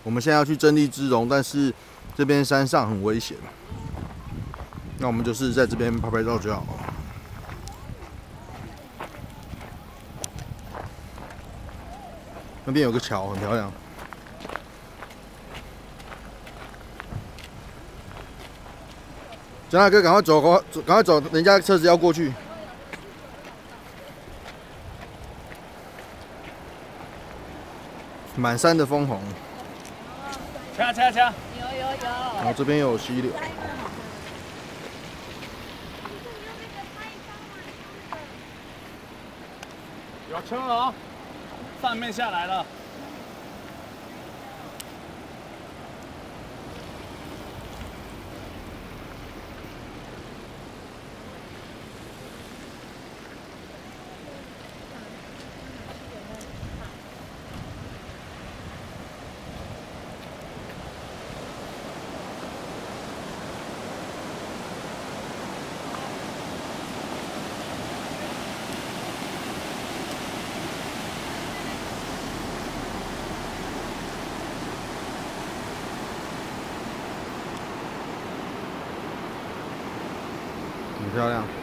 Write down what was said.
我们现在要去真力之荣，但是这边山上很危险，那我们就是在这边拍拍照就好了。那边有个桥，很漂亮。蒋大哥，赶快走，赶快走，人家车子要过去。满山的枫红。 掐！有。 然后这边有溪流。 有车哦，上面下来了。 很漂亮。